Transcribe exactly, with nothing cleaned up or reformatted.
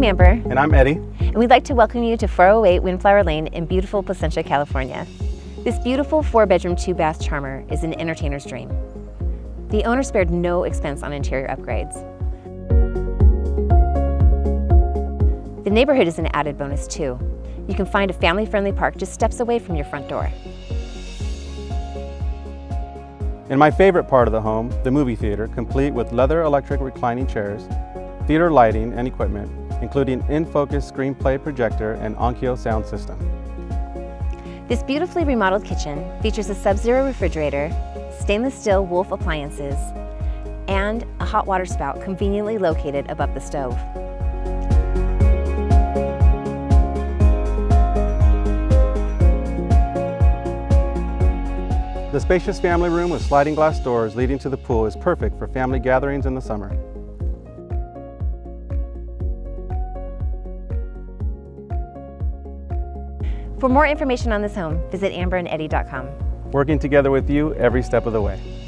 I'm Amber. And I'm Eddie. And we'd like to welcome you to four oh eight Windflower Lane in beautiful Placentia, California. This beautiful four-bedroom, two-bath charmer is an entertainer's dream. The owner spared no expense on interior upgrades. The neighborhood is an added bonus too. You can find a family-friendly park just steps away from your front door. In my favorite part of the home, the movie theater, complete with leather electric reclining chairs, theater lighting and equipment, including in-focus screenplay projector and Onkyo sound system. This beautifully remodeled kitchen features a Sub-Zero refrigerator, stainless steel Wolf appliances, and a hot water spout conveniently located above the stove. The spacious family room with sliding glass doors leading to the pool is perfect for family gatherings in the summer. For more information on this home, visit amber and eddie dot com. Working together with you every step of the way.